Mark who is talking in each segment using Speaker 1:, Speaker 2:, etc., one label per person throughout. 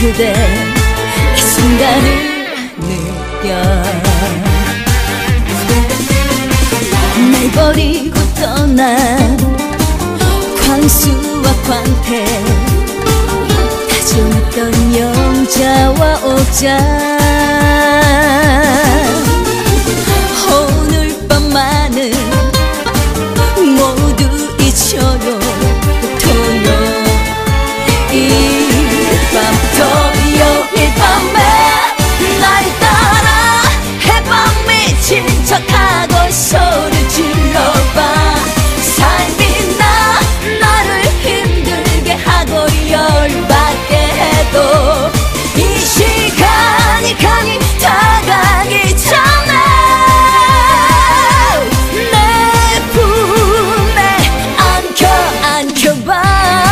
Speaker 1: 그대 이 순간을 느껴 날 버리고 떠난 광수와 광태 다정했던 영자와 옥자 오늘 밤만은 모두 잊혀요 토요일 밤 토요일 밤에 날 따라 해밤 미친 척하고 소리 질러봐 삶이 나를 힘들게 하고 열받게 해도 이 시간이 가니 다가기 전에 내 품에 안겨봐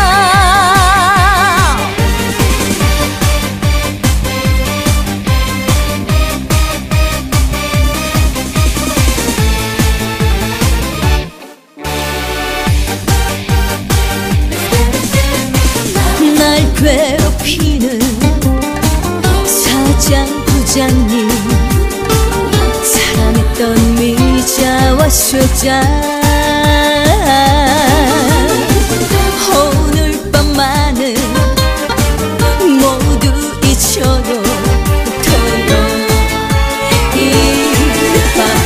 Speaker 1: 날 괴롭히는 사장 부장님 사랑했던 미자와 수자 오늘 밤만은 모두 잊혀요 토요일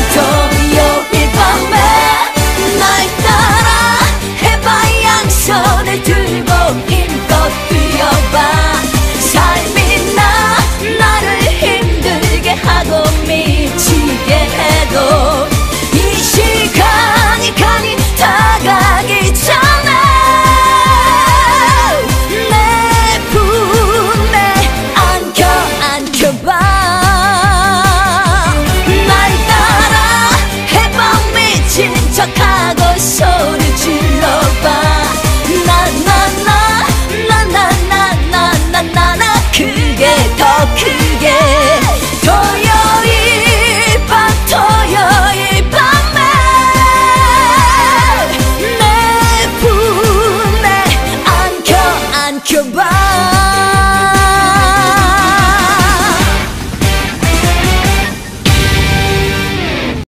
Speaker 1: 밤에 날 따라 해봐 양손을 들고 힘껏 뛰어봐 삶이 나를 힘들게 하고 미치게 해도 이 시간이 가니 다가기 전에 내 품에 안겨봐 날 따라 해봐 미친 척하고 소리 질러봐 나나나나나나나나나 크게 더 크게 토요일 밤에 내 품에 안겨봐